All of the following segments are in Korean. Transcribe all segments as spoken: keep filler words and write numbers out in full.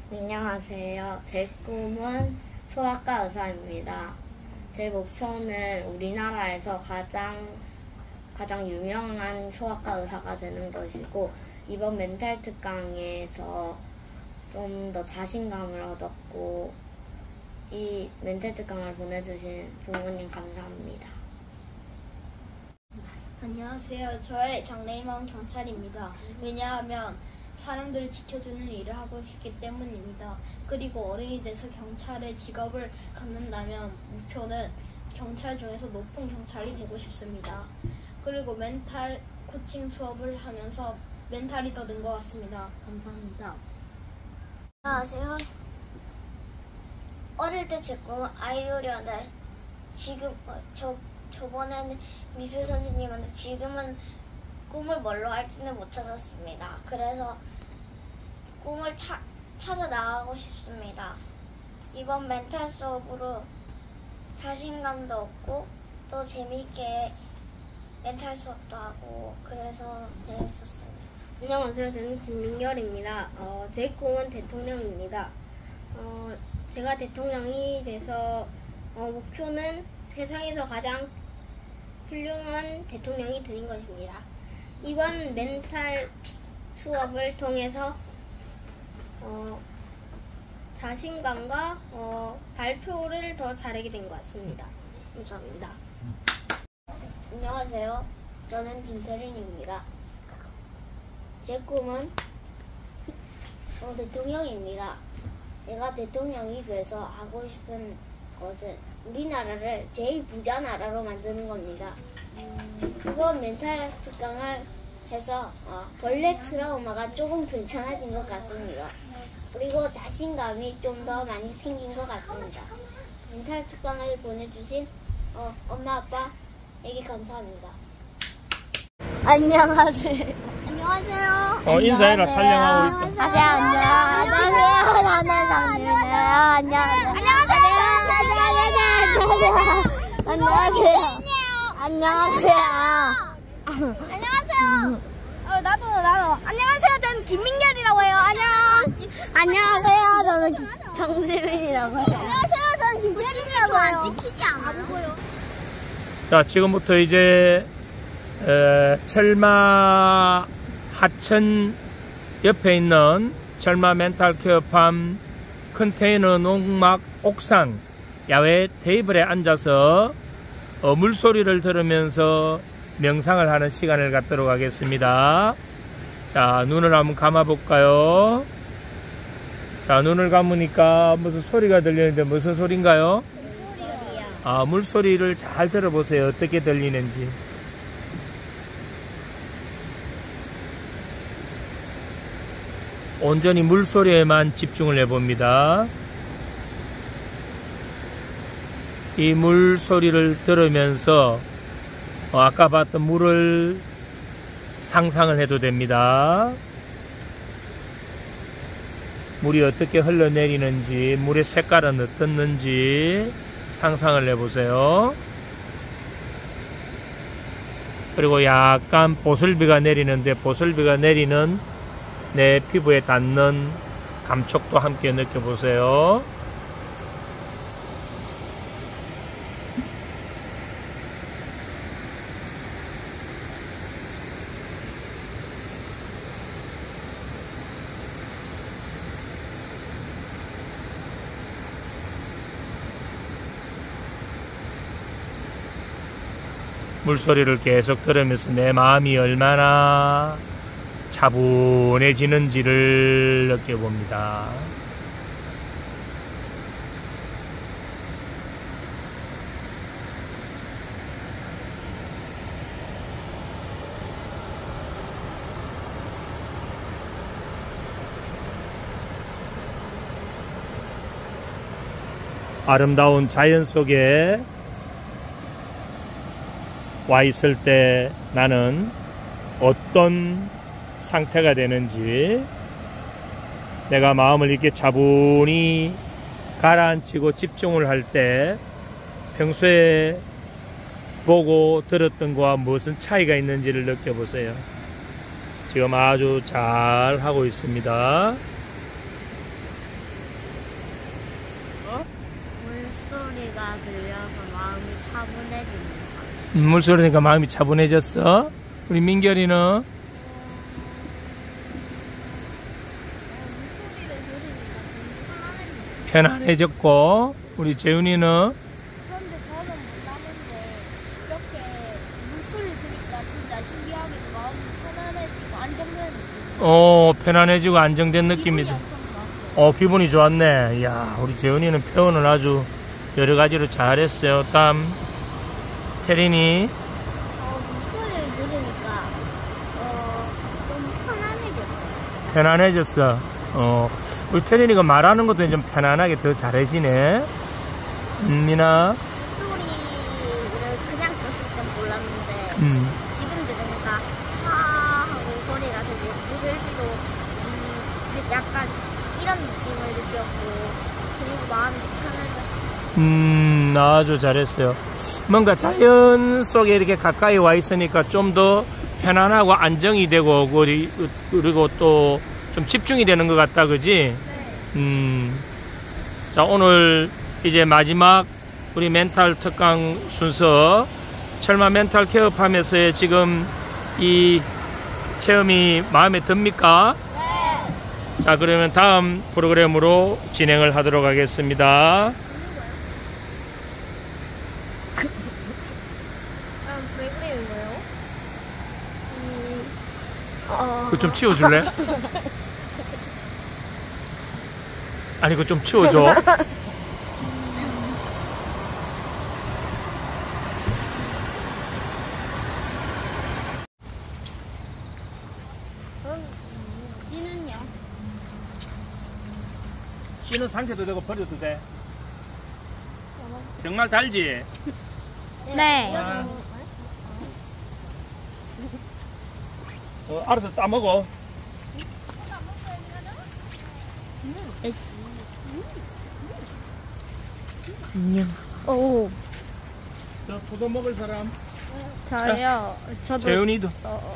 안녕하세요. 제 꿈은 소아과 의사입니다. 제 목표는 우리나라에서 가장 가장 유명한 소아과 의사가 되는 것이고, 이번 멘탈 특강에서 좀 더 자신감을 얻었고, 이 멘탈 특강을 보내주신 부모님 감사합니다. 안녕하세요. 저의 장래희망은 경찰입니다. 왜냐하면 사람들을 지켜주는 일을 하고 싶기 때문입니다. 그리고 어른이 돼서 경찰의 직업을 갖는다면 목표는 경찰 중에서 높은 경찰이 되고 싶습니다. 그리고 멘탈 코칭 수업을 하면서 멘탈이 더 는 것 같습니다. 감사합니다. 안녕하세요. 어릴 때 제 꿈은 아이돌이었는데 지금 어, 저 저번에는 미술 선생님인데 지금은 꿈을 뭘로 할지는 못 찾았습니다. 그래서 꿈을 차, 찾아 나가고 싶습니다. 이번 멘탈 수업으로 자신감도 얻고 또 재미있게 멘탈 수업도 하고 그래서 재밌었습니다. 안녕하세요. 저는 김민결입니다. 어, 제 꿈은 대통령입니다. 어, 제가 대통령이 돼서 어, 목표는 세상에서 가장 훌륭한 대통령이 되는 것입니다. 이번 멘탈 수업을 통해서 어, 자신감과 어, 발표를 더 잘하게 된 것 같습니다. 감사합니다. 안녕하세요. 저는 김태린입니다. 제 꿈은 어, 대통령입니다. 제가 대통령이 돼서 하고 싶은 것은 우리나라를 제일 부자 나라로 만드는 겁니다. 이번 멘탈 특강을 해서 어, 벌레 트라우마가 조금 괜찮아진 것 같습니다. 그리고 자신감이 좀 더 많이 생긴 것 같습니다. 멘탈 특강을 보내주신 어, 엄마 아빠에게 감사합니다. 안녕하세요. 안녕하세요. 어, 인사해라. 촬영하고 있다. 안녕하세요. 안녕하세요. 나는 장준이에요. 안녕하세요. 안녕하세요. 안녕하세요. 안녕하세요. 안녕하세요. 어, 나도 나도. 안녕하세요. 저는 김민결이라고 해요. 안녕. 안녕하세요. 저는 정지민이라고 해요. 안녕하세요. 저는 김태린이라고 해요. 안 찍히지 않고요. 자, 지금부터 이제 에, 철마 하천 옆에 있는 철마 멘탈 케어팜 컨테이너 농막 옥상 야외 테이블에 앉아서 어, 물소리를 들으면서 명상을 하는 시간을 갖도록 하겠습니다. 자, 눈을 한번 감아 볼까요? 자, 눈을 감으니까 무슨 소리가 들리는데 무슨 소리인가요? 물소리요. 아, 물소리를 잘 들어보세요. 어떻게 들리는지. 온전히 물소리에만 집중을 해봅니다. 이 물소리를 들으면서 어, 아까 봤던 물을 상상을 해도 됩니다. 물이 어떻게 흘러내리는지, 물의 색깔은 어떻는지 상상을 해보세요. 그리고 약간 보슬비가 내리는데 보슬비가 내리는 내 피부에 닿는 감촉도 함께 느껴보세요. 물소리를 계속 들으면서 내 마음이 얼마나 차분해지는지를 느껴봅니다. 아름다운 자연 속에 와 있을 때 나는 어떤 상태가 되는지, 내가 마음을 이렇게 차분히 가라앉히고 집중을 할 때 평소에 보고 들었던 거와 무슨 차이가 있는지를 느껴보세요. 지금 아주 잘 하고 있습니다. 차분해집니다. 음, 물소리니까 마음이 차분해졌어. 우리 민결이는 편안해졌고, 우리 재훈이는 그런데 저는 몰랐는데 이렇게 물소리 들으니까 진짜 신기하게 마음이 편안해지고 안정되는 어 편안해지고 안정된 느낌이죠. 엄청 좋았어요. 어 기분이 좋았네. 이야, 우리 재훈이는 표현을 아주 여러 가지로 잘했어요. 다음 태린이. 어, 목소리를 들으니까 어, 좀 편안해졌어요. 편안해졌어. 어 우리 태린이가 말하는 것도 좀 편안하게 더 잘해지네. 음, 미나. 목소리를 그냥 들었을 땐 몰랐는데 음. 지금 들으니까 사하고 소리가 되게 부들기도 음, 약간 이런 느낌을 느꼈고 그리고 마음이 편해졌어요. 음, 아주 잘했어요. 뭔가 자연 속에 이렇게 가까이 와 있으니까 좀 더 편안하고 안정이 되고, 그리- 그리고 또 좀 집중이 되는 것 같다, 그지? 음. 자, 오늘 이제 마지막 우리 멘탈 특강 순서, 철마 멘탈 케어팜에서의 지금 이 체험이 마음에 듭니까? 네. 자, 그러면 다음 프로그램으로 진행을 하도록 하겠습니다. 왜 그리는 거예요? 그거 좀 치워줄래? 아니, 그거 좀 치워줘. 씨는요? 씨는 상태도 되고 버려도 돼. 정말 달지? 네. 아. 어, 알아서 따먹어. 오, 저 포도 먹을 사람? 저요. 저도. 재훈이도.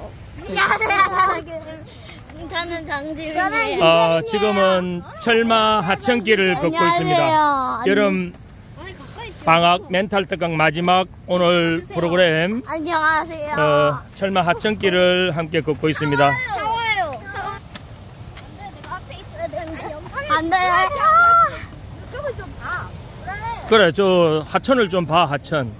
저는 장지훈이에요. 어, 지금은 철마 하천길을 걷고 있습니다. 여름 방학 멘탈 특강 마지막 오늘 프로그램 안녕하세요. 어, 철마 하천길을 함께 걷고 있습니다. 더워요. 안돼, 내가 앞에 있어야 되는데 영상에. 안 돼요. 이쪽을 좀 봐. 그래. 그래, 저 하천을 좀 봐, 하천.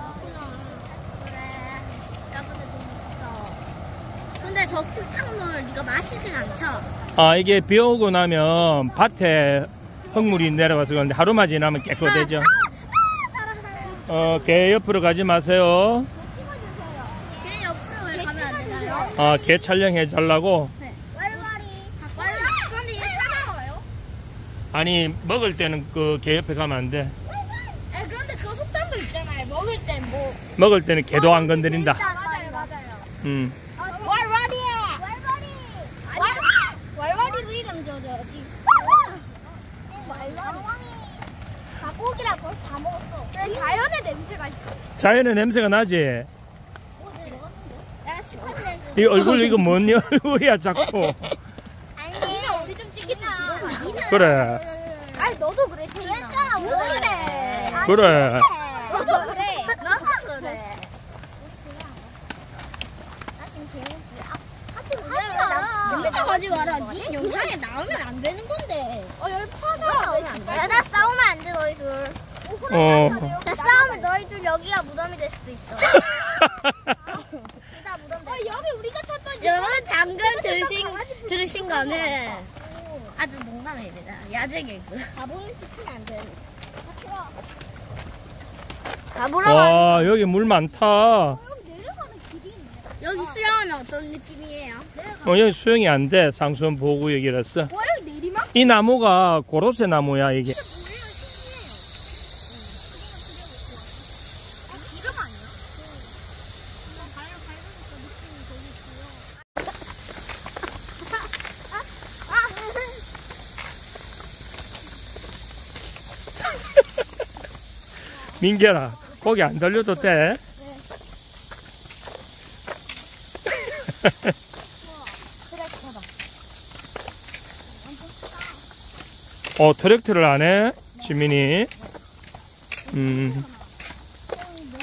근데 저 흙탕물 네가 마시진 않죠? 아, 이게 비 오고 나면 밭에 흙물이 내려와서 그런데 하루만 지나면 깨끗해져. 어, 개 옆으로 가지 마세요. 걔 옆으로 왜 가면 안 되나요? 아, 개 촬영해 달라고. 왈왈이. 왈왈. 그런데 얘 사나워요? 아니, 먹을 때는 그 개 옆에 가면 안 돼. 아, 그런데 그거 속담도 있잖아요. 먹을 땐 뭐. 먹을 때는 개도 안 건드린다. 맞아요, 맞아요. 음. 왈왈이야. 왈왈이. 왈왈. 왈왈이로 이름 줘줘야지. 왈왈이. 닭고기랑 벌써 다 먹었어. 그래, 자연의 냄새가 있어. 자연의 냄새가 나지? 내가 스파트에서. 이 얼굴 이거 뭔 얼굴이야 자꾸. 아니, 니네 우리 좀 찍겠다. 그래 아니, 너도 그래, 태인아. 뭐 그래. 그래. 너도 그래. 너가 그래. 나 지금 재밌지? 아, 하지 마라. 혼자 가지 마라. 니 영상에 나오면 안 되는 건데. 어, 여기 파가. 야, 나 싸우면 안 돼, 너희 둘. 어. 나 싸우면 너희 둘 여기가 무덤이 될 수도 있어. 진짜 무덤 어, 돼. 여기 우리가 찾던 여러분 방금 들으신, 들으신 거는 아주 농담입니다. 야제 개그. 가보는 찍히면 안 돼. 가보라. 와, 여기 물 많다. 어, 내려가는 길이 있네. 여기 수영하면 어떤 느낌이에요? 여기 수영이 안 돼. 상수원 보호구역이라서. 와, 여기 내리막? 이 나무가 고로쇠 나무야 이게. 이름 아니야? 민결아, 고기 안 돌려도 돼? 어, 트랙터를 안 해? 지민이. 음.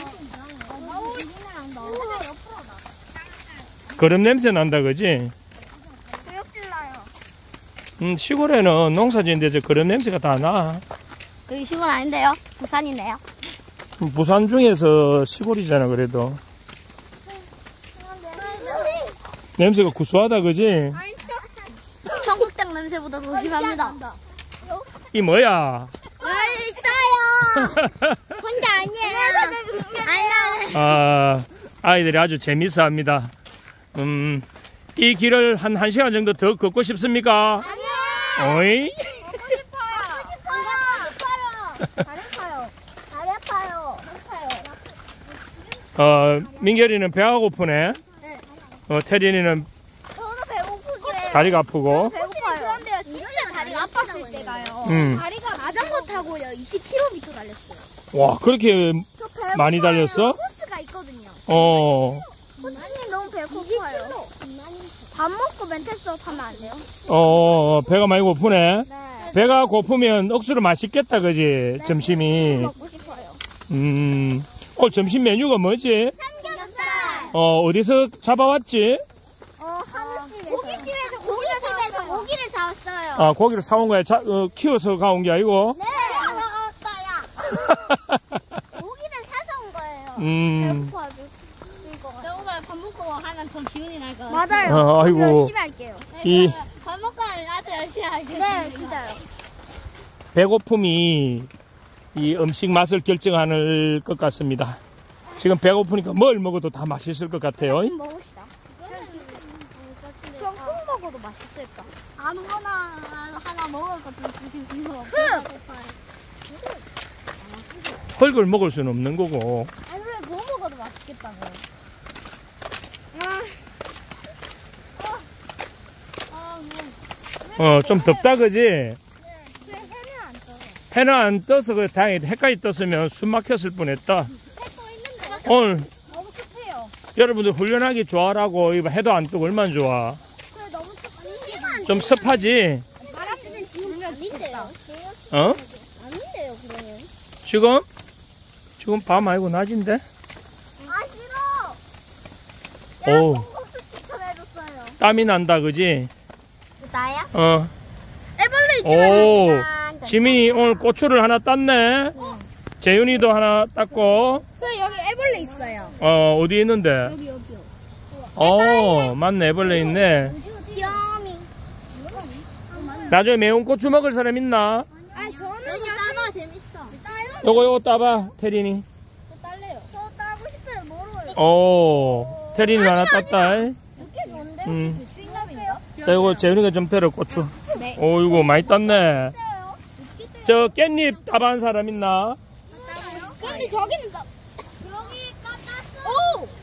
거름 냄새 난다, 그지? 구역질 나요. 음, 시골에는 농사 짓는데 저 거름 냄새가 다 나. 여기 시골 아닌데요? 부산이네요. 부산 중에서 시골이잖아, 그래도. 냄새가 구수하다, 그지? 청국장 냄새보다 더 심합니다. 이 뭐야? 여기 있어요. 혼자 아니에요. 아니, 아, 아이들이 아주 재밌어 합니다. 음, 이 길을 한, 한 시간 정도 더 걷고 싶습니까? 아니요. 어이? 먹고 싶어요. 다리 아파요. 다리 아파요. 아파요. 어, 민결이는 배가 고프네. 어, 태린이는 저도 배고프게. 다리가 아프고. 배고파요. 그런데요, 진짜 다리가 아팠을 때가요. 음. 다리가 자전거 타고요, 이십 킬로미터 달렸어요. 와, 그렇게 저 배고파요. 많이 달렸어? 코스가 있거든요. 어, 코치님 너무 배고파요. 밥 먹고 멘트 수업 하면 안 돼요? 어, 배가 많이 고프네. 네. 배가 고프면 억수로 맛있겠다, 그지? 점심이. 먹고 싶어요. 음, 오늘 점심 메뉴가 뭐지? 삼겹살. 어, 어디서 잡아왔지? 어, 한우집에서. 고깃집에서 고깃집에서 고기를 사왔어요. 아, 고기를 사온 거야. 자, 어, 키워서 가온 게 아니고? 네. 사왔어요. 고기를 사서 온 거예요. 음, 배고파가지고. 이거. 정말 밥 먹고 하면 더 기운이 날 것 같아요. 맞아요. 어, 아이고. 열심히 할게요. 이 밥 먹고 하면 아주 열심히 하겠습니다. 네, 진짜요. 배고픔이 이 음식 맛을 결정하는 것 같습니다. 지금 배고프니까 뭘 먹어도 다 맛있을 것 같아요. 지금 먹읍시다. 그럼 콩 먹어도 맛있을까? 아무거나 하나 먹을 것도 주시고. 흙을 먹을 수는 없는 거고. 아니 왜 뭐 먹어도 맛있겠다고요? 어, 좀 덥다, 그지? 왜 해는 안 떠요? 해는 안 떠서 그 다행히 해까지 떴으면 숨 막혔을 뻔했다. 해떠 있는데 오늘 너무 습해요. 여러분들 훈련하기 좋아라고 이거 해도 안 뜨고 얼마나 좋아. 그래 너무 습해. 좀 습하지? 바람은 지금 아닌데요? 어? 아닌데요 그러면? 지금? 지금 밤 아니고 낮인데? 아 싫어. 오, 콩국수 추천해줬어요. 땀이 난다, 그지? 나야? 어. 애벌레 오, 지민이 오늘 고추를 하나 땄네. 재윤이도 하나 땄고. 그래 여기 애벌레 있어요. 어, 어디 있는데? 여기 여기요. 어, 맞네, 애벌레 있네. 귀여미. 나중에 매운 고추 먹을 사람 있나? 아 저는 따봐 재밌어. 따요? 요거, 요거 따봐, 태린이. 저 딸래요. 저 따고 싶어요. 뭐로요? 오, 태린이 하나 땄다. 이렇게 좋은데? 음. 윙감인가? 자, 요거 재윤이가 좀 들어, 고추. 오, 이거 많이 땄네. 저 깻잎 따봐한 사람 있나? 근데 저기는 나 여기 깠어. 오.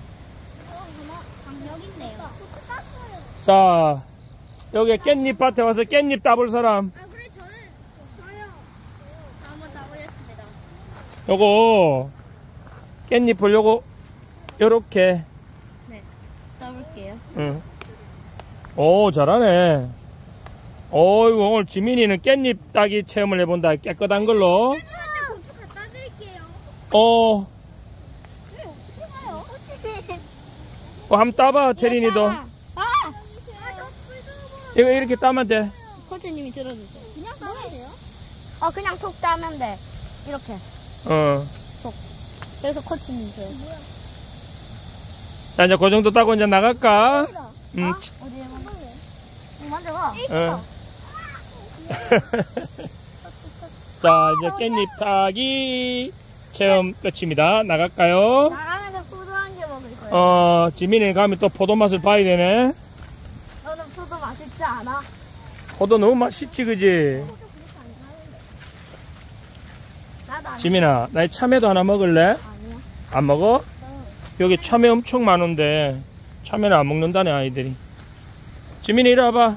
여기 있네요. 깠어요. 자, 여기 깻잎 밭에 와서 깻잎 따볼 사람. 아 그래 저는 저요. 한번 따보겠습니다. 요거 깻잎을 요거 요렇게. 떠볼게요. 응. 오, 잘하네. 어이구, 오늘 지민이는 깻잎 따기 체험을 해본다. 깨끗한 걸로. 고추 갖다 드릴게요. 어, 그래 어떻게 가요? 어, 한번 따봐, 태린이도. 아! 이거 이렇게 따면 돼. 코치님이 들어주세요. 그냥 따면 돼요? 어, 그냥 톡 따면 돼. 이렇게. 어. 그래서 코치님 줘요. 자, 이제 그 정도 따고 이제 나갈까? 음, 어디에 만져? 만져봐. 어. 자, 이제 깻잎 타기 체험 끝입니다. 나갈까요? 나가면서 포도 한 개 먹을 거예요. 어, 지민이 가면 또 포도 맛을 봐야 되네. 너는 포도 맛있지 않아? 포도 너무 맛있지, 그지? 나도 안 지민아, 나 참외도 하나 먹을래? 아니야. 안 먹어? 여기 참외 엄청 많은데 참외는 안 먹는다네, 아이들이. 지민이 이리 와봐.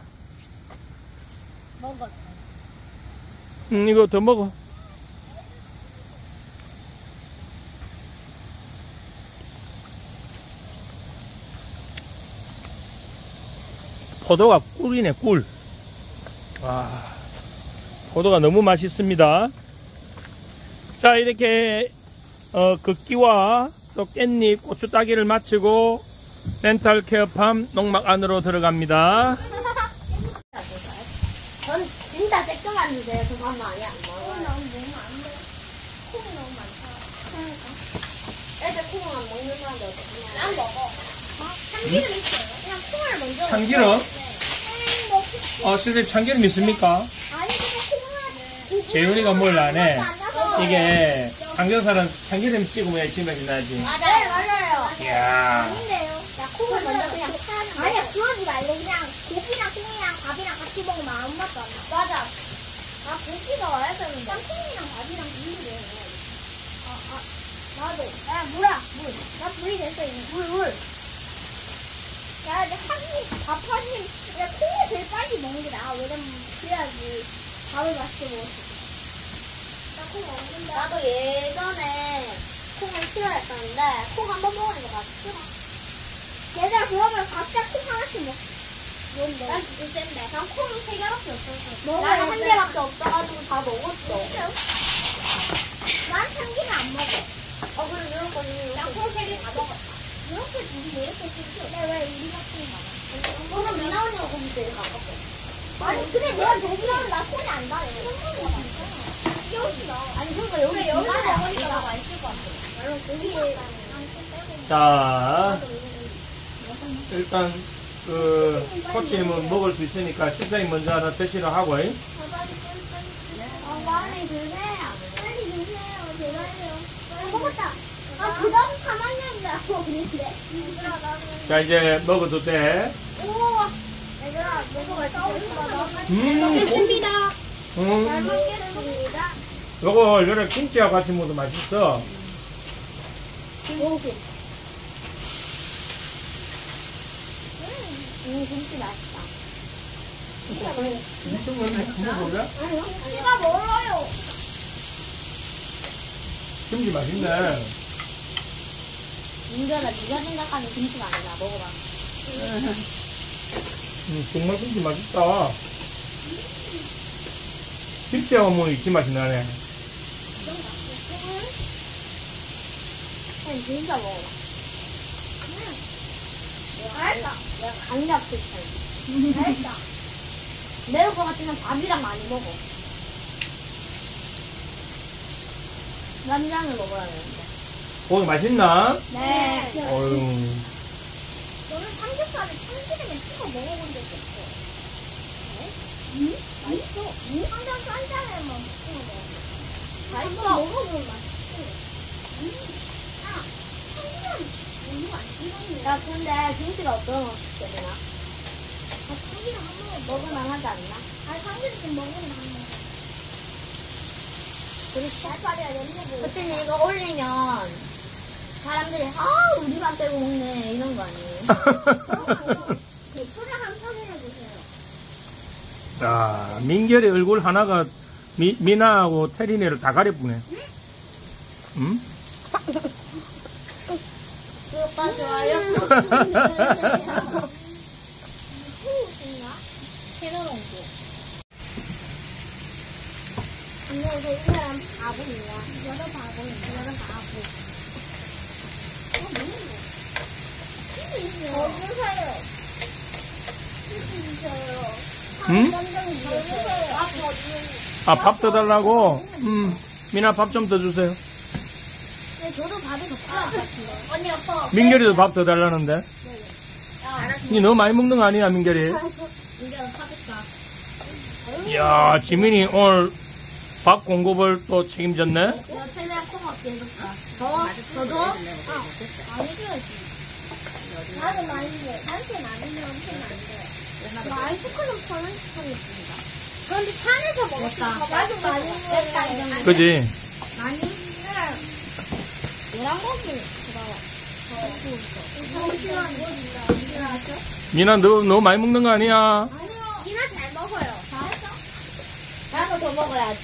먹어. 응, 이거 더 먹어. 포도가 꿀이네, 꿀. 와, 포도가 너무 맛있습니다. 자, 이렇게 어, 걷기와 또 깻잎, 고추 따기를 마치고 렌탈 케어팜 농막 안으로 들어갑니다. 전 진짜 쬐끔한데 저 밥 많이 안 먹어요. 너무 안 돼. 콩이 너무 많다. 애들 콩을 안 먹는 사람들 어떡하냐. 난 먹어. 참기름 있어요. 그냥 콩을 먼저. 참기름? 네. 뭐, 어, 선생님 참기름 있습니까? 아니 그냥 콩을. 재윤이가 뭘 안 해. 안 이게 삼겹살은 참기름 찍으면 지맛이 나지. 맞아요. 맞아요. 이야. 아닌데요. 야, 콩을 먼저 그냥 파는 거. 아니야, 그러지 말고 그냥 고기랑 콩이랑 밥이랑 같이 먹으면 아무 맛도 안 나. 맞아. 아, 고기가 와야 되는데. 짬뽕이랑 밥이랑 비밀이에요. 아, 아, 나도. 야, 물아, 물. 나 불이 됐어, 이미. 물, 물. 야, 이제 한 입, 밥 한 입. 야, 콩을 제일 빨리 먹는 게 나아. 왜냐면, 그래야지 밥을 맛있게 먹을 수 있어. 나 콩 먹는다. 나도 예전에 콩을 싫어했었는데 콩 한 번 먹으니까 맛있더라. 얘들아, 그러면 각자 콩 하나씩 먹. 뭔데? 난 진짜 센데. 난 콩이 세 개밖에 없었어. 먹어야 나는 한 돼. 개밖에 없어가지고 다 먹었어. 난 참기름 안 먹어. 어, 그럼 이런 거 이런 거. 콩 세 개 다 먹었다. 이렇게 둘이 왜 이렇게 쓰지? 내가 왜 우리 같은 거 그럼 미나 언니가 콩 제일 가깝고. 아니, 근데 내가 여기서는 나 콩이 안 달해. 아니 그러니까 여기 여기서 중간에 먹으니까 내가 더 맛있을 것 같아. 여기 자, 일단 그 코치님은 먹을 수 있으니까 실장님 먼저 하나 드시라 하고. 잉? 어, 많이 드세요. 빨리 드세요. 제발요. 먹었다. 아, 그 다음 삼 학년이라고 그랬는데. 얘들아, 나는. 자, 이제 먹어도 돼. 우와. 얘들아, 먹어봐. 음, 먹겠습니다. 잘 음, 먹겠습니다. 요거 요래 김치하고 같이 먹어도 맛있어. 김치. 음 김치 맛있다. 김치는 한번 볼래? 김치가 멀어요. 김치 맛있네. 민규야 네가 생각하는 김치가 아니라 먹어봐. 음, 정말 김치 맛있다. 김치하고 뭐 이렇게 맛이 나네. 그냥 진짜 먹어봐. 알다. 내가 강력 추천. 알다. 매울 것 같으면 밥이랑 많이 먹어. 쌈장을 먹어야 되는데. 고기 맛있나? 네. 어휴. 저는 삼겹살을 참기름에 찍어 먹어본 적이 없어. 네? 응? 맛있어. 응? 항상 쌈장에만 찍어 먹어. 맛있어. 먹어보면 맛있어. 음. 아, 참기름 너무 안 찍었네. 야 근데 김치가 어떤 맛이야 되나? 아, 참기름 한 번 먹어. 먹을만 하지 않나? 아, 참기름 좀 먹으면 한 번. 그렇지. 날파리야, 냄새 보고. 그때는 이거 올리면 사람들이 아 우리만 빼고 먹네 이런 거 아니에요? 대표를 한 확인해주세요. 자, 민결의 얼굴 하나가 미, 미나하고 태린이를 다 가려보네. 응? 구독과 좋아요 채널 홍보. 안녕하세요. 이 사람 바보입니다. 저도 바보입니다. 저는 바보. 더 주세요. 주세요. 응? 더 주세요. 아, 밥 더 달라고? 음, 미나 밥 좀 더 주세요. 네, 저도 밥이 더 필요할 것 같은데. 언니 아빠. 민결이도 밥 더 달라는데? 니 너무 많이 먹는 거 아니야, 민결이? 민규야 사줄까? 이야, 지민이 오늘 밥 공급을 또 책임졌네? 내가 최대한 콩없게 해줬다. 더? 더 줘? 많이 줘야지. 나도 많이 돼. 나한테 많이 돼. 엄청 많이 돼. 나 아이스크림 파는 식판이 있습니다. 그런데 산에서 먹었어. 나도 많이 됐다, 먹어. 이제. 그지? 많이? 얘랑 먹기 들어와. 잠시만 이거 준다. 미나 너 너무 많이 먹는 거 아니야? 아니요. 이나 잘 먹어요. 잘했어? 나도 더 먹어야지.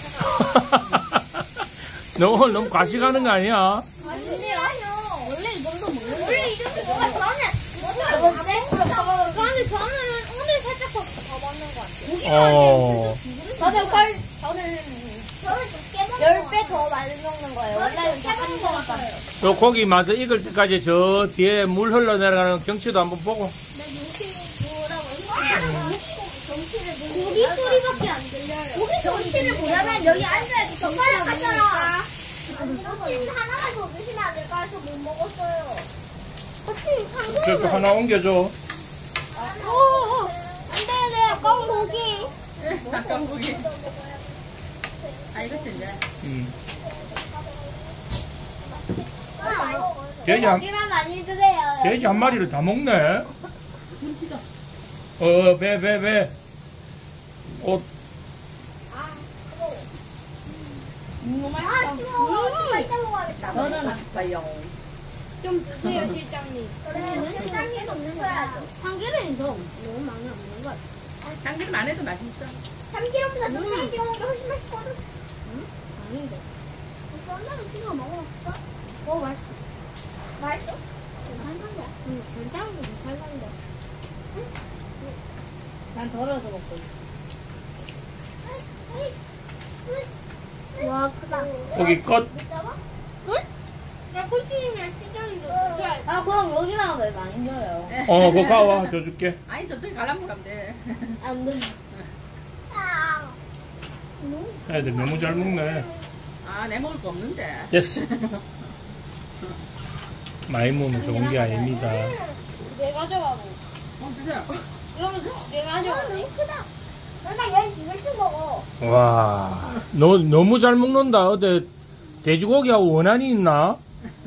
너 오늘 너무 과식하는 거 아니야? 아니요. 원래 이 정도 먹는 거야. 원래 이 정도 먹어. 저는 저는 다 먹어. 그런데 저는 오늘 살짝 더, 더 먹는 것 같아요. 어. 저는 헐, 저는 저는 두개 먹는 열 배 더 많이 먹는 거예요. 원래는 한 번만. 요 고기 마저 익을 때까지 저 뒤에 물 흘러내려가는 경치도 한번 보고. 고기 소리밖에 안 들려요. 고기 소리를 보려면 여기 앉아야지. 젓가락 같잖아. 껍질 하나만 더 주시면 안 될까요? 저 못 먹었어요. 껍질 저거 하나 옮겨줘. 어, 안 돼, 내 껌 고기. 잠깐 보기. 아, 이것도 이제. 음. 돼지 한, 고기만 많이 드세요. 돼지 한 마리를 다 먹네. 어, 배, 배, 배. 어, 아, 뜨거워. 이따 먹어야겠다. 너는 맛있어요. 좀 드세요, 실장님. 실장님 없는 거야죠. 참기름이 더 너무 많이 없는 것 같아. 참기름 안 해도 맛있어. 참기름보다 소금 찍어 먹는 게 훨씬 맛있거든. 아닌데. 썬다는 찍어 먹어봤어? 어, 맛있어. 맛있어? 괜찮은데? 응, 된장도 괜찮은데. 난 덜어서 먹고 있어. 와, 크다. 고기 끝. 야, 코치님이랑 실장님도 드셔야지. 아, 그럼 여기만 왜 많이 줘요? 어, 그거 가와. 더 줄게. 아니, 저쪽에 갈라면 가면 돼. 안 돼. 애들 너무 잘 먹네. 아, 내 먹을 거 없는데. 됐어. 많이 먹으면 좋은 게 아닙니다. 내가 가져가고. 어, 드세요. 그러면 내가 가져가고. 너무 크다. 그러니까 얘 이걸 먹어. 와, 너 너무 잘 먹는다. 어디 돼지고기하고 원한이 있나?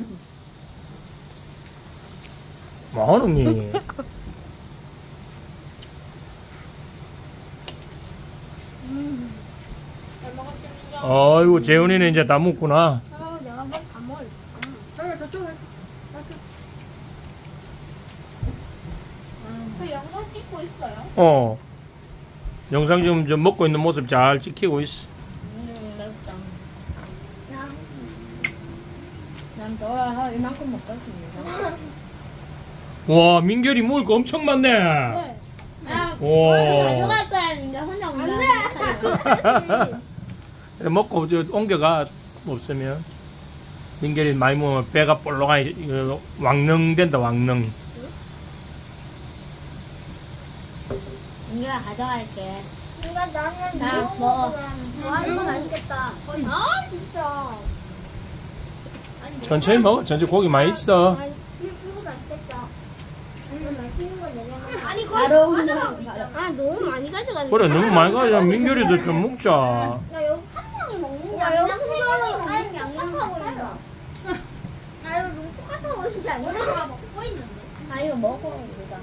뭐하노니? 잘 먹었습니다. 아이고, 재훈이는 이제 다 먹구나. 아, 내가 뭐 다 먹을. 저기, 저쪽에. 그 영상 찍고 있어요? 어. 영상 지금 좀 먹고 있는 모습 잘 찍히고 있어. 음, 맵다. 난 너야 이만큼 먹겠습니다. 와, 민결이 먹을 거 엄청 많네. 네. 야, 와. 가져갈 거야, 니가 혼자 먹는 먹고 이제 옮겨가. 없으면. 민결이 많이 먹으면 배가 볼록하니 이거 왕릉 된다, 왕릉. 민규야, 가져갈게. 뭔가 나는 자, 너무 먹어. 먹어. 아, 이거 맛있겠다. 아, 진짜. 천천히 먹어. 천천히 고기 많이 있어. 아, 이거 맛있겠다. 이거 맛있는 거 내가 아니, 바로 거기 그냥 가져가고 있잖아. 아, 너무 많이 가져가는 그래, 너무 많이 가자. 민결이도 좀 먹자. 나 여기 한 명이 먹는 양이랑 한 명이 먹는 양이랑 똑같아요. 나 이거 너무 똑같아 보이는 게 아니라 다 먹고 있는데. 아, 이거 먹어, 우리가.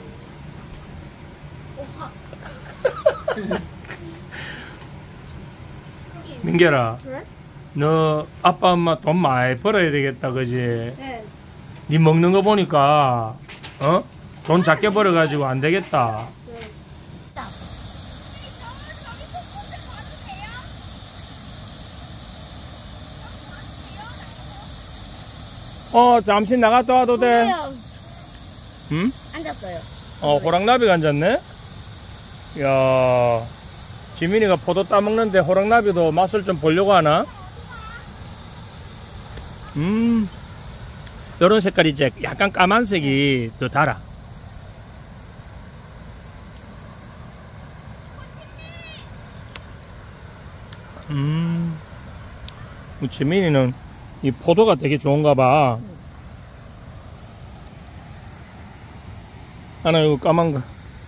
민결아, 네? 너 아빠 엄마 돈 많이 벌어야 되겠다, 그지? 네. 니 먹는 거 보니까 어? 돈 작게 벌어가지고 안 되겠다. 어, 잠시 나갔다 와도 돼. 응? 앉았어요. 어, 호랑나비가 앉았네? 야, 지민이가 포도 따먹는데 호랑나비도 맛을 좀 보려고 하나? 음, 요런 색깔이 이제 약간 까만색이 더 달아. 음, 지민이는 이 포도가 되게 좋은가 봐. 하나 이거 까만 거.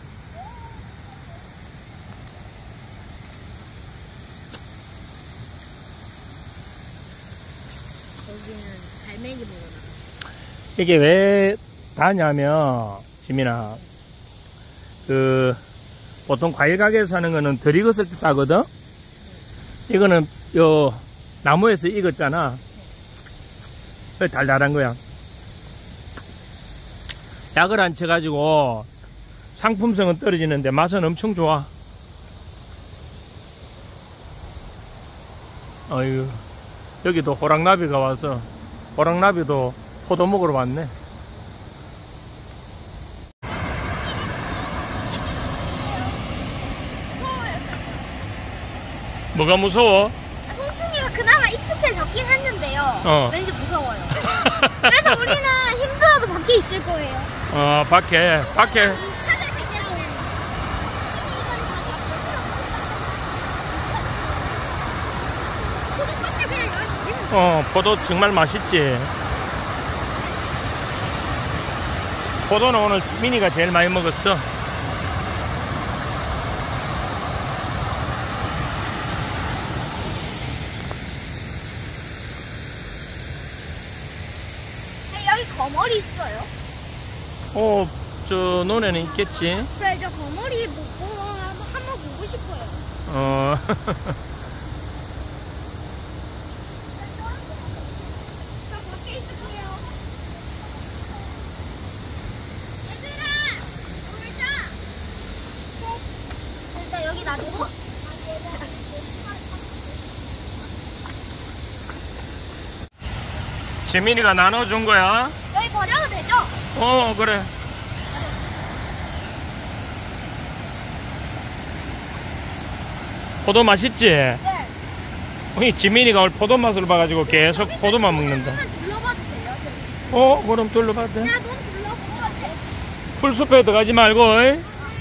여기는 갈매기 먹으러. 이게 왜 다냐면, 지민아, 그, 보통 과일 가게에서 하는 거는 덜 익었을 때 따거든? 이거는, 요, 나무에서 익었잖아. 그래, 달달한 거야. 약을 안 쳐가지고, 상품성은 떨어지는데 맛은 엄청 좋아. 어휴, 여기도 호랑나비가 와서, 호랑나비도 포도 먹으러 왔네. 뭐가 무서워? 송충이가 그나마 익숙 풀숲에 잡긴 했는데요. 어. 왠지 무서워요. 그래서 우리는 힘들어도 밖에 있을 거예요. 어, 밖에, 밖에. 어, 포도 정말 맛있지. 포도는 오늘 미니가 제일 많이 먹었어. 여기 거머리 있어요. 어, 저 논에는 있겠지. 그래, 저 거머리 보고 한번 보고 싶어요. 어. 저 밖에 있을게요. 얘들아, 놀자. 일단 여기 놔두고. 지민이가 나눠준 거야. 여기 버려도 되죠? 어, 그래. 포도 맛있지? 네. 우리 지민이가 오늘 포도 맛을 봐가지고 계속 포도만 먹는다. 한번 둘러봐도 돼요? 저기. 어, 그럼 둘러봐도 돼. 야, 넌 둘러보고 돼. 풀숲에 들어가지 말고. 어이?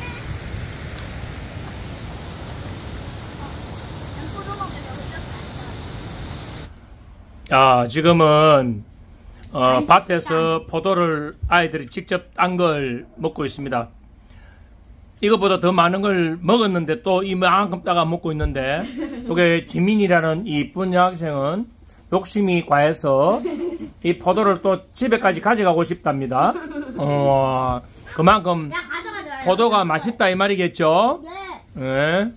아, 지금은 어, 밭에서 포도를 아이들이 직접 딴 걸 먹고 있습니다. 이것보다 더 많은 걸 먹었는데 또 이만큼 따가 먹고 있는데, 이게 지민이라는 이 이쁜 여학생은 욕심이 과해서 이 포도를 또 집에까지 가져가고 싶답니다. 어, 그만큼 포도가 맛있다 이 말이겠죠? 네. 네.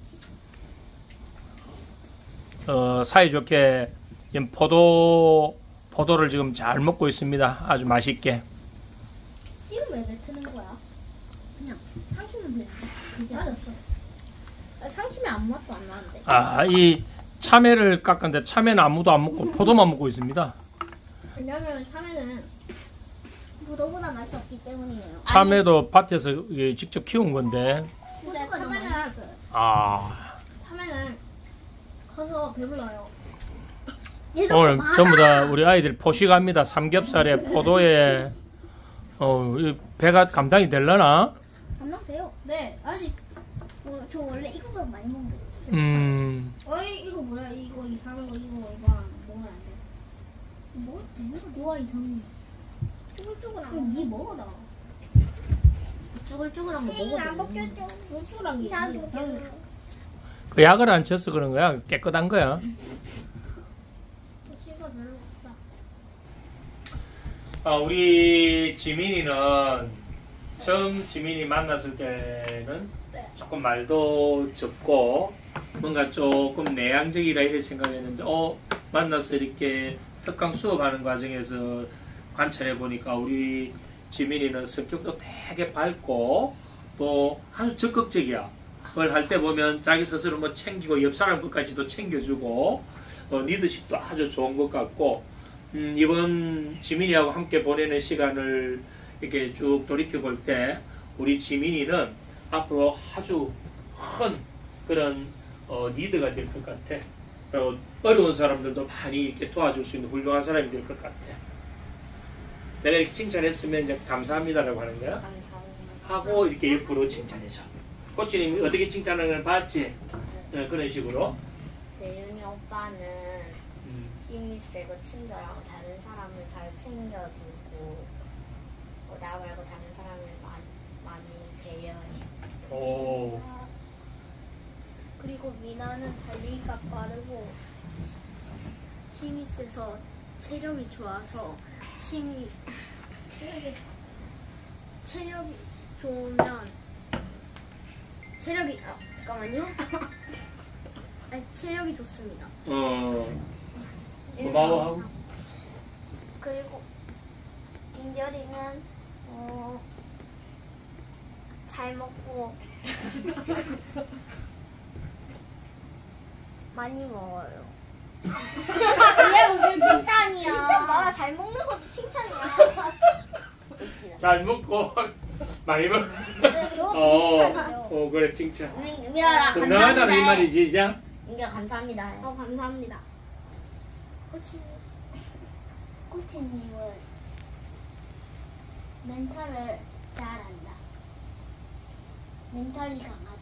어, 사이좋게 지금 포도, 포도를 지금 잘 먹고 있습니다. 아주 맛있게. 씨는 왜 뱉는 거야? 그냥 상추는 뱉는 거지. 맞았어. 상추면 아무 맛도 안 나는데. 아, 이 참외를 깎았는데 참외는 아무도 안 먹고 포도만 먹고 있습니다. 왜냐면 참외는 포도보다 맛이 없기 때문이에요. 참외도 밭에서 이게 직접 키운 건데. 포도가 더 맛있어요. 아, 참외는 커서 배불러요. 오늘 전부 다 우리 아이들 포식합니다. 삼겹살에 포도에. 어, 이 배가 감당이 되려나? 감당 돼요. 네, 아직 뭐, 저 원래 이거보다 많이 먹는데. 음, 어이 이거 뭐야? 이거 이상한 거 이거 이거 먹으면 안 돼. 뭐 되는 거 뭐가 이상해? 쭈글쭈글한 거. 니 먹어라. 쭈글쭈글한 거 먹어라. 안 먹겠죠. 쭈글쭈글한 게 이상해. 그 약을 안 쳐서 그런 거야. 깨끗한 거야. 씨가 별로 없다. 아, 우리 지민이는 처음 지민이 만났을 때는 조금 말도 적고 뭔가 조금 내향적이라 이렇게 생각했는데, 어, 만나서 이렇게 특강 수업하는 과정에서 관찰해 보니까 우리 지민이는 성격도 되게 밝고 또 아주 적극적이야. 그걸 할 때 보면 자기 스스로 뭐 챙기고 옆 사람 것까지도 챙겨주고, 어, 리더십도 아주 좋은 것 같고, 음, 이번 지민이하고 함께 보내는 시간을 이렇게 쭉 돌이켜 볼 때 우리 지민이는 앞으로 아주 큰 그런 어, 리더가 될 것 같아. 그리고 어려운 사람들도 많이 이렇게 도와줄 수 있는 훌륭한 사람이 될 것 같아. 내가 이렇게 칭찬했으면 이제 감사합니다라고 하는 거야. 하고 이렇게 옆으로 칭찬해줘. 코치님이 어떻게 칭찬하는 걸 봤지? 네, 그런 식으로. 재윤이 오빠는 음. 힘이 세고 친절하고 다른 사람을 잘 챙겨주고, 어, 나 말고 다른 사람을 많이, 많이 배려해. 오. 그리고 미나는 달리기가 빠르고 힘이 세서 체력이 좋아서 힘이 체력이 체력이 좋으면 체력이 아 잠깐만요. 아니, 체력이 좋습니다. 어. 고마워하고. 그리고 인결이는 어, 잘 먹고 많이 먹어요. 이게 무슨 칭찬이야? 칭찬 말아. 잘 먹는 것도 칭찬이야. 잘 먹고 많이 먹. 네, 그것도 어, 칭찬이죠. 어 그래 칭찬. 미아라 건강하다는 이 말이지, 이제. 인겨 감사합니다. 어 감사합니다. 코치, 코치님은 멘탈을 잘한다. 멘탈이 강하다.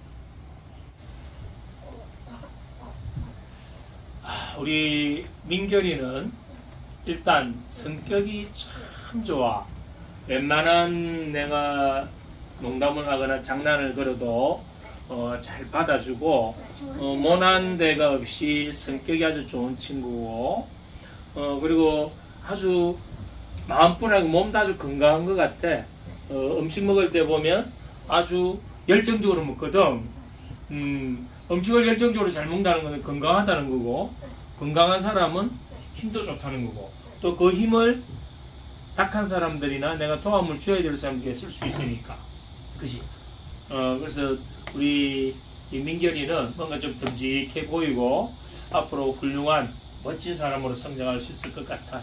우리 민결이는 일단 성격이 참 좋아. 웬만한 내가 농담을 하거나 장난을 걸어도 어, 잘 받아주고 어, 모난 데가 없이 성격이 아주 좋은 친구고 어, 그리고 아주 마음뿐하고 몸도 아주 건강한 것 같아. 어, 음식 먹을 때 보면 아주 열정적으로 먹거든. 음, 음식을 열정적으로 잘 먹는다는 건 건강하다는 거고, 건강한 사람은 힘도 좋다는 거고, 또 그 힘을 약한 사람들이나 내가 도움을 줘야 될 사람에게 쓸 수 있으니까. 그지? 어, 그래서 우리 이 민결이는 뭔가 좀 듬직해 보이고, 앞으로 훌륭한 멋진 사람으로 성장할 수 있을 것 같아.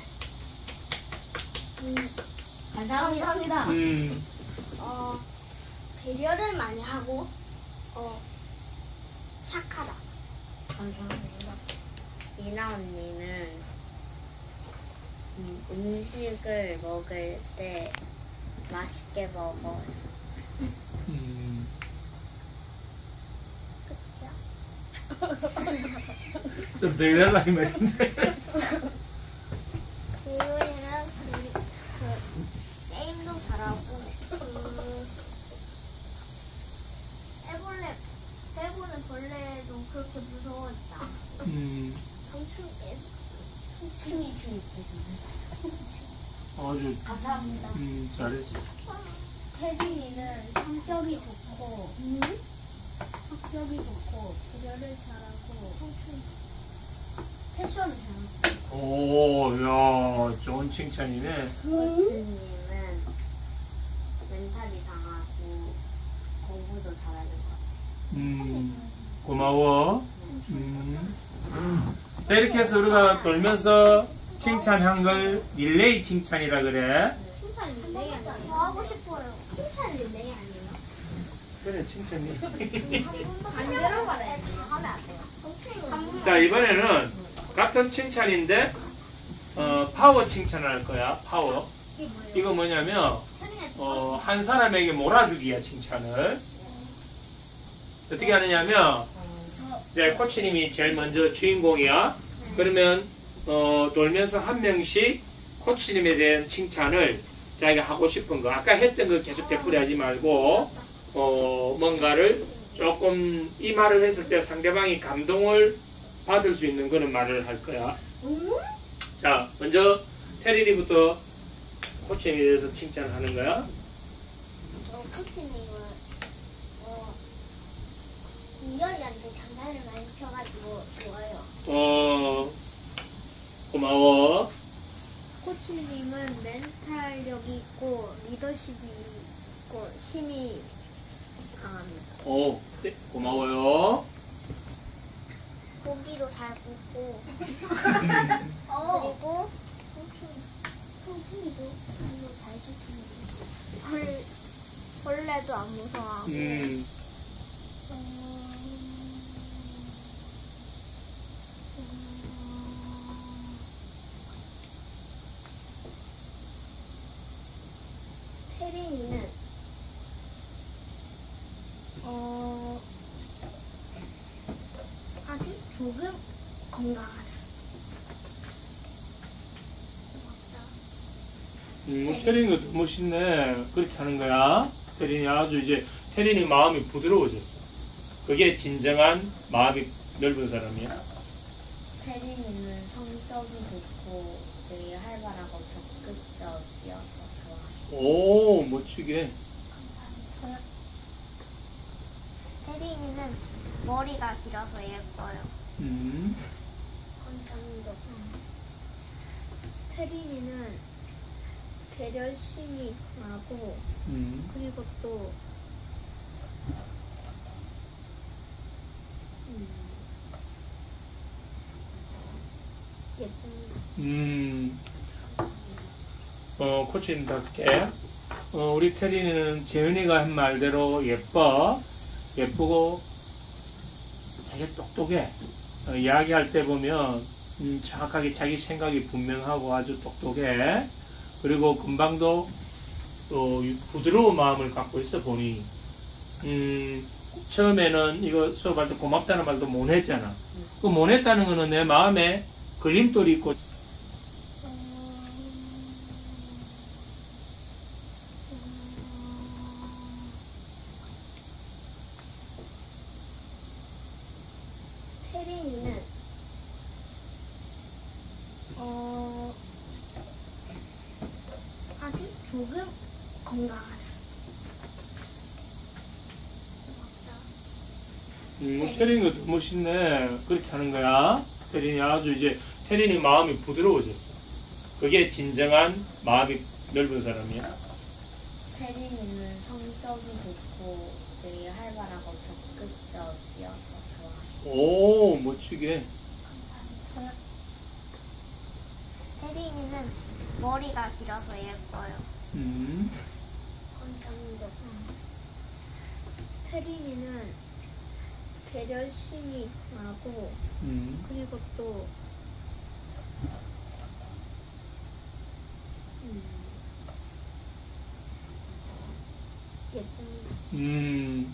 음, 감사합니다. 음, 어, 배려를 많이 하고, 어, 착하다. 감사합니다. 미나 언니는 음, 음식을 먹을 때 맛있게 먹어요. 음. 좀 되게 달라 이 말인데. 지효이는 그, 그 게임도 잘하고, 그 애벌레, 해보는 벌레도 그렇게 무서워하지 않아. 음, 성충, 성충이 좀 아주 감사합니다. 음, 잘했어. 태진이는 성격이 좋고, 성격이 좋고, 배려를 잘하고, 패션을 잘하고. 오, 야, 좋은 칭찬이네. 코치님은 멘탈이 강하고 공부도 잘하는 것 같아요. 음, 고마워. 음. 자, 이렇게 해서 우리가 돌면서 칭찬한 걸 릴레이 칭찬이라 그래. 칭찬 릴레이 아니에요? 더 하고 싶어요. 칭찬 릴레이 아니에요? 그래, 칭찬이. 반대로 말해. 하면 안 돼요. 자, 이번에는 같은 칭찬인데, 어, 파워 칭찬을 할 거야, 파워. 이게 뭐예요? 이거 뭐냐면, 어, 한 사람에게 몰아주기야, 칭찬을. 어떻게 하느냐면, 이제 코치님이 제일 먼저 주인공이야. 그러면, 어, 돌면서 한 명씩 코치님에 대한 칭찬을 자기가 하고 싶은 거, 아까 했던 거 계속 되풀이하지 말고, 어, 뭔가를 조금 이 말을 했을 때 상대방이 감동을 받을 수 있는 그런 말을 할 거야. 자, 먼저 테리리부터 코치님에 대해서 칭찬하는 거야. 어, 코치님은 어, 민결이한테 장난을 많이 쳐가지고 좋아요. 어, 고마워. 코치님은 멘탈력이 있고 리더십이 있고 힘이 강합니다. 오, 네, 고마워요. 고기도 잘 굽고 어. 그리고 성춘이도 이거 잘 지키고 벌 벌레도 안 무서워하고 음, 태린이는 어 아직 조금 건강하다. 음, 테린이가 더 멋있네. 그렇게 하는 거야. 테린이 아주 이제, 테린이 마음이 부드러워졌어. 그게 진정한 마음이 넓은 사람이야. 태린이는 성격이 좋고 되게 활발하고 적극적이어서 좋아요. 오, 멋지게. 태린이는 머리가 길어서 예뻐요. 음, 감사합니다. 태린이는 배려심이 강하고 음, 그리고 또 음, 예쁩니다. 음. 어, 코치님답게. 어, 우리 테린이는 재은이가 한 말대로 예뻐. 예쁘고 되게 똑똑해. 어, 이야기할 때 보면 음, 정확하게 자기 생각이 분명하고 아주 똑똑해. 그리고 금방도 또 부드러운 마음을 갖고 있어 보니 음, 처음에는 이거 수업할 때 고맙다는 말도 못 했잖아. 그 못 했다는 거는 내 마음에 걸림돌이 있고 태린이는 어 아주 조금 건강하다. 음, 태린이가 너무 멋있네. 그렇게 하는 거야. 태린이 아주 이제 태린이 마음이 부드러워졌어. 그게 진정한 마음이 넓은 사람이야. 태린이는 성격이 좋고 되게 활발하고 적극적이어서 좋아요. 오, 멋지게. 태린이는 머리가 길어서 예뻐요. 음, 감사합니다. 태린이는 배려심이 많고 음, 그리고 또 음, 예쁩니다. 음.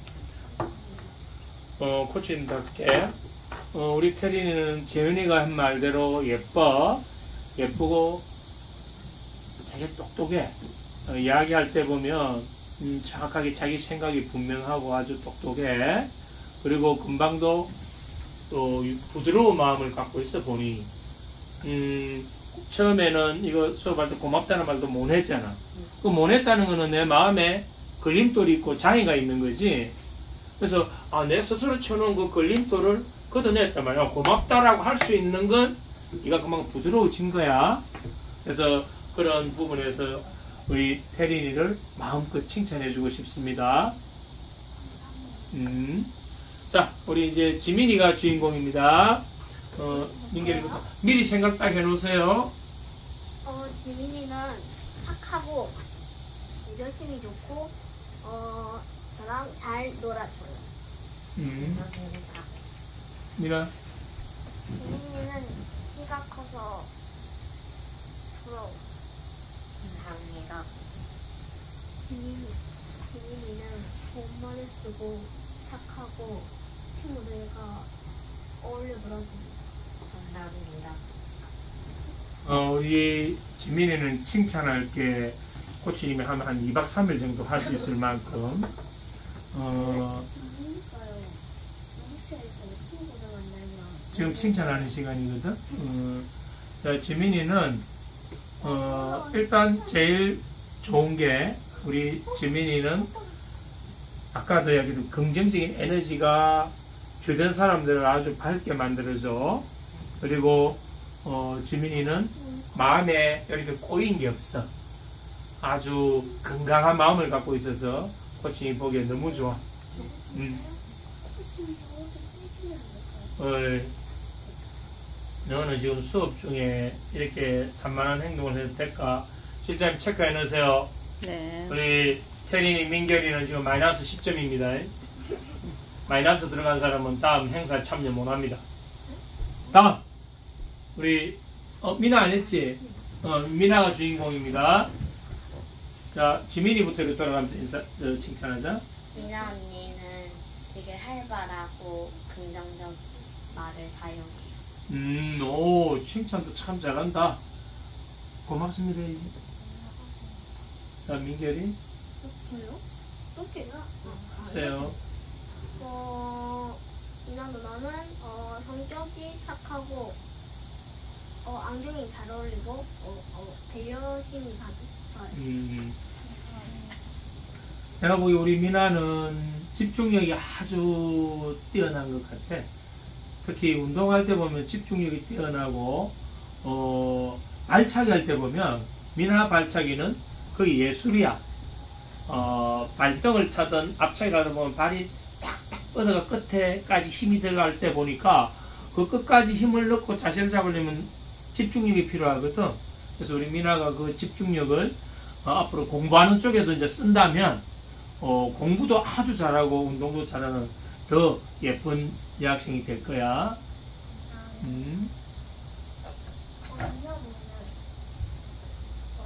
어, 코치님답게. 어, 우리 태린이는 재은이가 한 말대로 예뻐. 예쁘고 되게 똑똑해. 어, 이야기할 때 보면 음, 정확하게 자기 생각이 분명하고 아주 똑똑해. 그리고 금방도 또 부드러운 마음을 갖고 있어 보니 음, 처음에는 이거 수업할 때 고맙다는 말도 못 했잖아. 그 못 했다는 거는 내 마음에 걸림돌이 있고 장애가 있는 거지. 그래서 아, 내 스스로 쳐놓은 그 걸림돌을 걷어냈단 말이야. 고맙다라고 할 수 있는 건 네가 그만 부드러워진 거야. 그래서 그런 부분에서 우리 태린이를 마음껏 칭찬해주고 싶습니다. 음. 자, 우리 이제 지민이가 주인공입니다. 어, 민결이부터 미리 생각 딱 해놓으세요. 어, 지민이는 착하고 배려심이 좋고 어, 저랑 잘 놀아줘요. 음. 미라. 지민이는 키가 커서 부러워. 감사합니다. 지민이, 지민이는 돈만을 쓰고 착하고 친구들과 어울려 놀아줍니다. 감사합니다. 어, 우리 지민이는 칭찬할 게 코치님이 하면 한 이 박 삼 일 정도 할 수 있을 만큼 어, 그러니까요. 호스텔에서 친구들 만나면 지금 칭찬하는 시간이거든. 어, 자, 지민이는 어, 일단 제일 좋은 게 우리 지민이는 아까도 이야기했던 긍정적인 에너지가 주변 사람들을 아주 밝게 만들어줘. 그리고 어, 지민이는 마음에 이렇게 꼬인 게 없어. 아주 건강한 마음을 갖고 있어서 코치님 보기에 너무 좋아. 음. 어이, 너는 지금 수업 중에 이렇게 산만한 행동을 해도 될까? 실장님 체크해 놓으세요. 네. 우리 태린이, 민결이는 지금 마이너스 십 점입니다. 마이너스 들어간 사람은 다음 행사 참여 못합니다. 다음 우리 어, 미나 안 했지? 어, 미나가 주인공입니다. 자, 지민이부터 이렇게 돌아가면서 인사, 어, 칭찬하자. 미나 언니는 되게 활발하고 긍정적 말을 사용해요. 음, 오, 칭찬도 참 잘한다. 고맙습니다. 이제. 자, 민결이 저요? 또게요? 하세요. 어, 미나 누나는 어, 성격이 착하고 어, 안경이 잘 어울리고 어, 어, 배려심이 가득해요. 음. 내가 보기 우리 미나는 집중력이 아주 뛰어난 것 같아. 특히 운동할 때 보면 집중력이 뛰어나고, 어, 발차기 할 때 보면 미나 발차기는 거의 예술이야. 어, 발등을 차든 앞차기 가다 보면 발이 탁탁 뻗어가 끝에까지 힘이 들어갈 때 보니까 그 끝까지 힘을 넣고 자세를 잡으려면 집중력이 필요하거든. 그래서 우리 미나가 그 집중력을 어, 앞으로 공부하는 쪽에도 이제 쓴다면 어, 공부도 아주 잘하고 운동도 잘하는 더 예쁜 여학생이 될 거야. 음. 왜냐면은 어,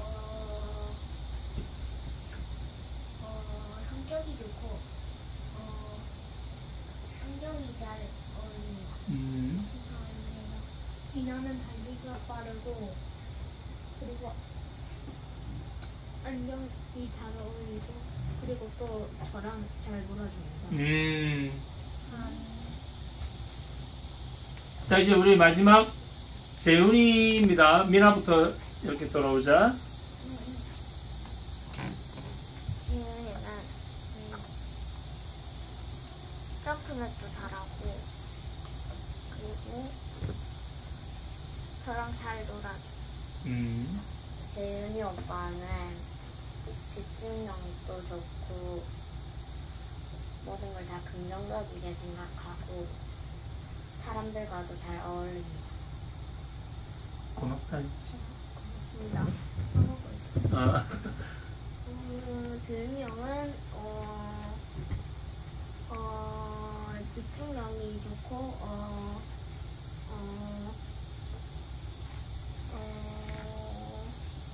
어, 성격이 좋고 어, 환경이 잘 어울립니다. 음. 비나는 달리기가 빠르고 그리고 안경이 잘 어울리고 그리고 또 저랑 잘 놀아줍니다. 음. 자, 이제 우리 마지막 재훈이입니다. 미나부터 이렇게 돌아오자. 지훈이는 음, 점프맵도 잘하고 그리고 저랑 잘 놀아줘. 음. 재윤이 오빠는 집중력도 좋고 모든 걸 다 긍정적이게 생각하고 사람들과도 잘 어울립니다. 고맙다. 고맙습니다. 하고 있었어요. 아. 음, 재윤이 형은 어, 어, 집중력이 좋고 어, 어, 어,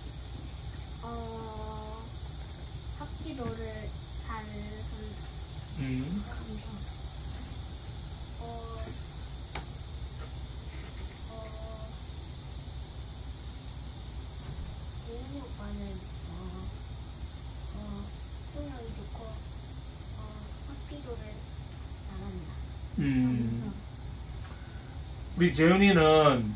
어, 합기도를 잘 한다. 음. 어, 어, 재윤이 오빠는 어, 어, 집중력이 좋고 어, 합기도를 잘한다. 음. 우리 재훈이는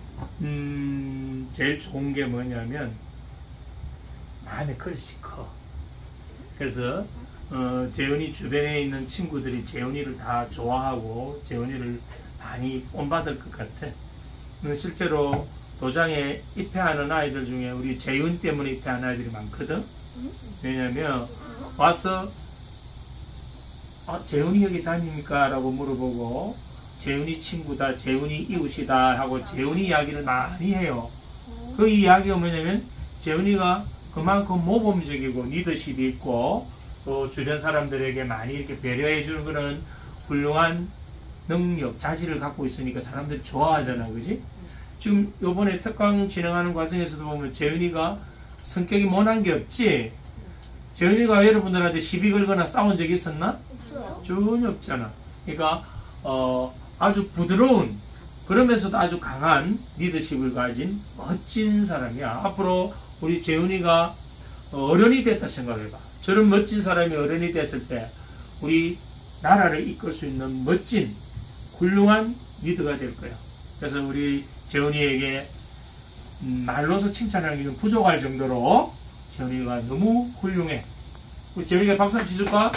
음, 제일 좋은 게 뭐냐면 마음의 그릇이 커. 그래서 어, 재훈이 주변에 있는 친구들이 재훈이를 다 좋아하고 재훈이를 많이 본받을 것 같아. 음, 실제로 도장에 입회하는 아이들 중에 우리 재훈 때문에 입회하는 아이들이 많거든. 왜냐면 와서 아, 재훈이 여기 다닙니까? 라고 물어보고 재훈이 친구다, 재훈이 이웃이다 하고 재훈이 이야기를 많이 해요. 그 이야기가 뭐냐면 재훈이가 그만큼 모범적이고 리더십이 있고 또 주변 사람들에게 많이 이렇게 배려해 주는 그런 훌륭한 능력, 자질을 갖고 있으니까 사람들이 좋아하잖아, 그지? 지금 요번에 특강 진행하는 과정에서도 보면 재훈이가 성격이 모난 게 없지? 재훈이가 여러분들한테 시비 걸거나 싸운 적이 있었나? 없어요? 전혀 없잖아. 그러니까 어, 아주 부드러운 그러면서도 아주 강한 리더십을 가진 멋진 사람이야. 앞으로 우리 재훈이가 어른이 됐다 생각해봐. 저런 멋진 사람이 어른이 됐을 때 우리 나라를 이끌 수 있는 멋진 훌륭한 리더가 될 거야. 그래서 우리 재훈이에게 음, 말로서 칭찬하기는 부족할 정도로 재훈이가 너무 훌륭해. 우리 재훈이가 박수 한번 치줄까?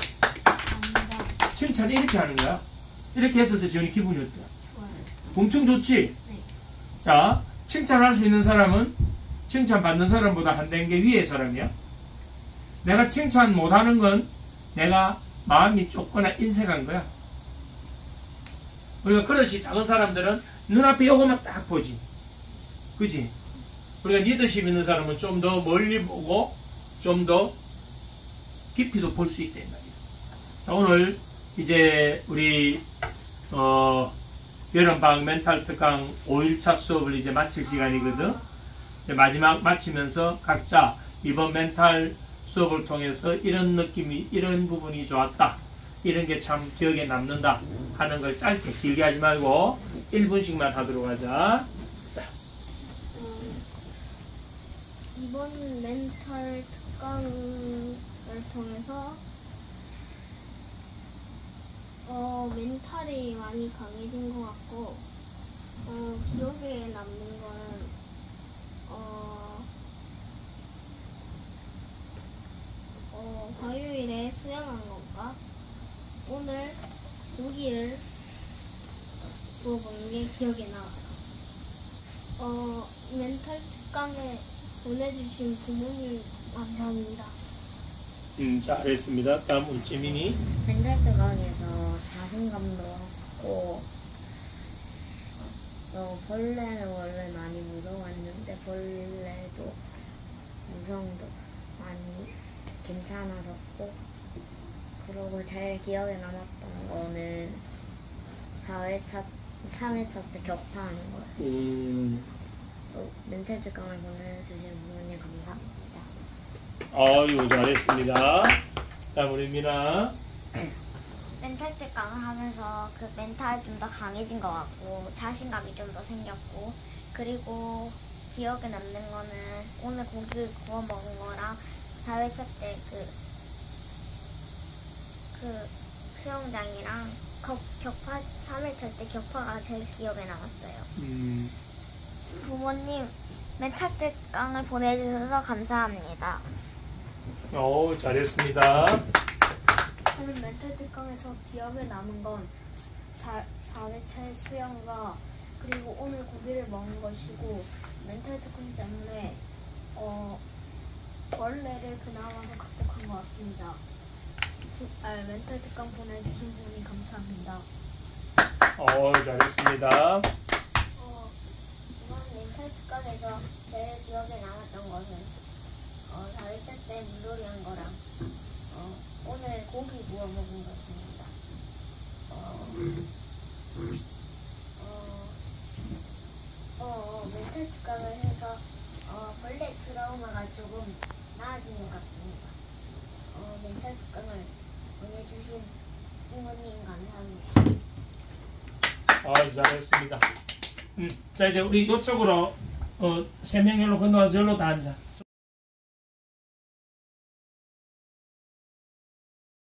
칭찬 이렇게 하는 거야. 이렇게 했을 때 재훈이 기분이 어때? 좋아요. 엄청 좋지? 네. 자, 칭찬할 수 있는 사람은 칭찬받는 사람보다 한 단계 위의 사람이야. 내가 칭찬 못하는 건 내가 마음이 좁거나 인색한 거야. 우리가 그릇이 작은 사람들은 눈앞에 요것만 딱 보지. 그지? 우리가 리더십 있는 사람은 좀 더 멀리 보고 좀 더 깊이도 볼 수 있단 말이야. 자, 오늘 이제 우리 어, 여름방학 멘탈 특강 오 일차 수업을 이제 마칠 시간이거든. 이제 마지막 마치면서 각자 이번 멘탈 수업을 통해서 이런 느낌이, 이런 부분이 좋았다, 이런 게 참 기억에 남는다 하는 걸 짧게 길게 하지 말고 일 분씩만 하도록 하자. 음, 이번 멘탈 특강을 통해서 어, 멘탈이 많이 강해진 것 같고 어, 기억에 남는 거는 어, 어, 화요일에 수영한 건가? 오늘 고기를 구워 먹는 게 기억에 나와요. 어, 멘탈 특강에 보내주신 부모님 감사합니다. 음, 잘했습니다. 다음 울재민이. 멘탈 특강에서 자신감도 얻고 어, 벌레는 원래 많이 무서웠는데 벌레도 무성도 많이 괜찮아졌고 그리고 제일 기억에 남았던 거는 사 회차, 삼 회차 때 격파하는 거예요. 음, 또 멘탈 특강을 보내주신 부모님 감사합니다. 아유, 잘했습니다. 다음 우리 미나. 멘탈 특강을 하면서 그 멘탈이 좀 더 강해진 것 같고 자신감이 좀 더 생겼고 그리고 기억에 남는 거는 오늘 고기 구워 먹은 거랑 사 회차 때 그 그 수영장이랑 격, 격파 삼 회차 때 격파가 제일 기억에 남았어요. 음, 부모님 멘탈 특강을 보내주셔서 감사합니다. 오, 잘했습니다. 저는 멘탈 특강에서 기억에 남은 건 사 회차의 수영과 그리고 오늘 고기를 먹은 것이고 멘탈 특강 때문에 어, 벌레를 그나마 더 극복한 것 같습니다. 아, 멘탈 특강 보내주신 분이 감사합니다. 오, 잘했습니다. 어, 이번 멘탈 특강에서 제일 기억에 남았던 것은 어, 사 회차 때 물놀이 한 거랑 어, 오늘 고기 구워 먹은 것입니다. 어, 어, 어, 어, 멘탈 특강을 해서 어, 벌레 트라우마가 조금 나아진 것 같습니다. 어, 멘탈 특강을 보내주신 부모님 감사합니다. 아, 잘했습니다. 음, 자, 이제 우리 이쪽으로 어, 세 명일로 건너와서 여기로 다 앉아.